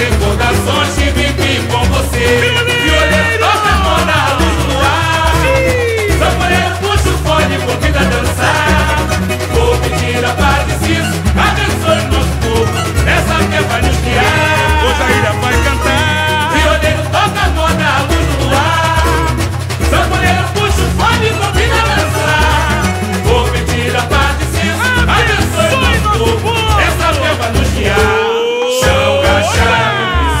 recordações que vivi com você. Violeiro toca a mão na luz do luar. Sanfoneiro puxa o fone, convida a dançar. Vou pedir a paz de Ciso, abençoe o nosso povo, essa fé vai nos guiar. Hoje a ilha vai cantar. Violeiro toca a mão na luz do luar. Sanfoneiro puxa o fone, convida a dançar. Vou pedir a paz de Ciso, abençoe o nosso povo, essa fé vai nos guiar. Chão rachado no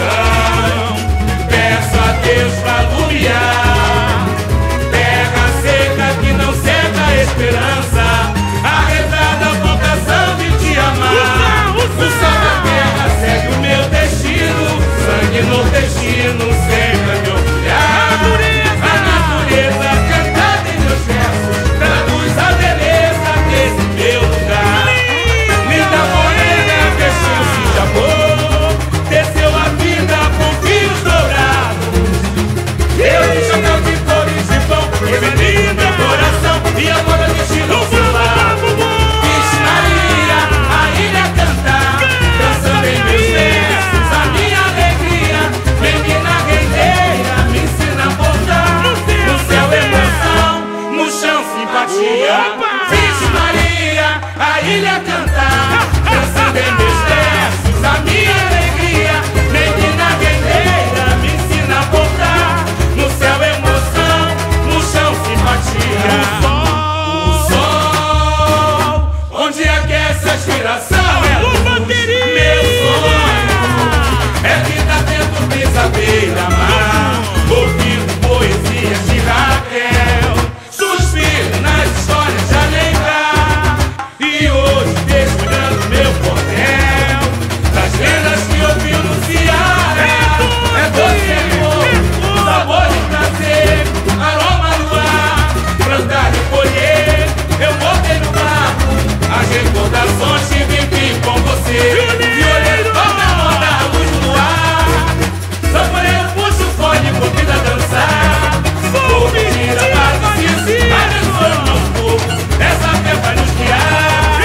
sertão, peço a Deus pra alumiar. Terra seca que não seca a esperança, arretada a vocação de te amar. O sol da terra segue o meu destino, sangue nordestino sempre a me orgulhar. A natureza cantada em meus versos traduz a beleza desse meu lugar. Linda morena, vestiu-se de amor, desceu a vida com fios dourados. Eu de chapéu de cores de pão, recebi meu coração e a moda destino ao seu lado. Vixe Maria, a ilha cantar, dançando em meus versos a minha alegria. Menina rendeira, me ensina a voltar. No céu emoção, no chão simpatia. Vixe Maria, a ilha cantar, dançando em meus versos a minha alegria. Menina rendeira, me ensina a voltar. No céu emoção, no chão simpatia. O sol, onde aquece a aspiração. Meu sonho é vida dentro dessa beira-mar, ouvindo poesias de Raquel, suspiro nas histórias de alegrar. E hoje desfilando meu cordel, das lendas que ouvi no Ceará. É doce amor, sabor de prazer, aroma no ar, plantar e colher. Eu voltei no barco, as recordações que vivi com você. Violeiro toca a mão na luz do luar. Sanfoneiro puxa o fone, convida a dançar. Vou pedir a paz de Ciso, abençoe o nosso povo, essa fé vai nos guiar.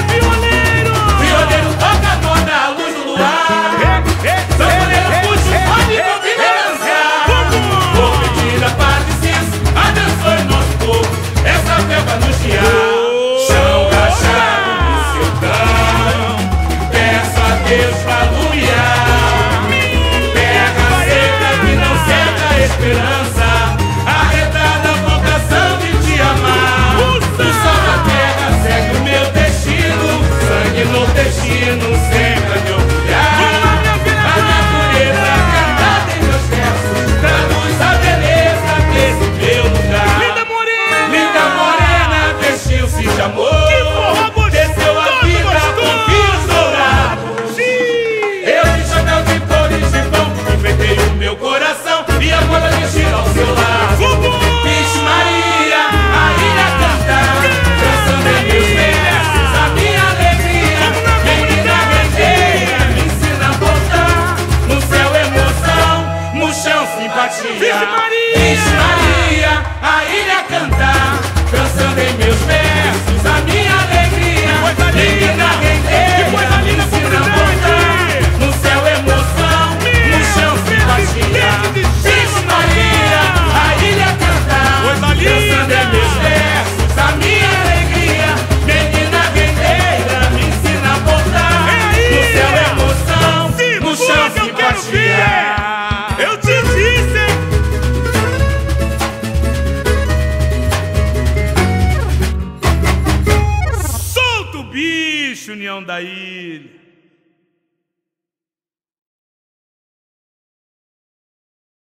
Violeiro toca a mão na luz do luar. Sanfoneiro puxa o fone, convida a dançar. Vou pedir a paz de Ciso, abençoe o nosso povo, essa fé vai nos guiar. Chão rachado no sertão, peço a Deus pra alumiar. Terra seca que não seca a esperança, arretada a vocação de te amar. O sol da terra segue o meu destino, sangue nordestino sempre a me orgulhar. A natureza cantada em meus versos traduz a beleza desse meu lugar. Linda morena, vestiu-se de amor, desceu a vida com fios dourados. Eu de chapéu de cores de pão, enfeitei o meu coração e a moda destino ao seu lado. Vixe Maria, a ilha cantar, dançando em meus versos a minha alegria. Menina rendeira, me ensina a voltar. No céu emoção, no chão simpatia. Vixe Maria, a ilha cantar, dançando em meus versos a minha alegria. Menina rendeira, me ensina a voltar. No céu emoção, no chão simpatia. Vixe Maria, a ilha cantar, dançando em meus versos a minha alegria. Menina rendeira, me ensina a voltar. No céu emoção, no chão simpatia. Eu te disse! Solta o bicho, União da Ilha!